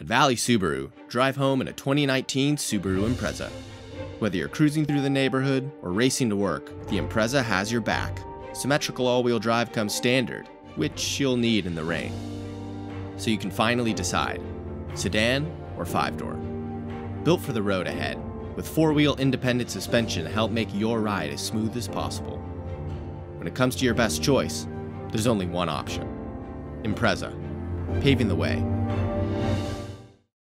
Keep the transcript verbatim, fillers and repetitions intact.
Valley Subaru, drive home in a twenty nineteen Subaru Impreza. Whether you're cruising through the neighborhood or racing to work, the Impreza has your back. Symmetrical all-wheel drive comes standard, which you'll need in the rain. So you can finally decide, sedan or five-door. Built for the road ahead, with four-wheel independent suspension to help make your ride as smooth as possible. When it comes to your best choice, there's only one option. Impreza, paving the way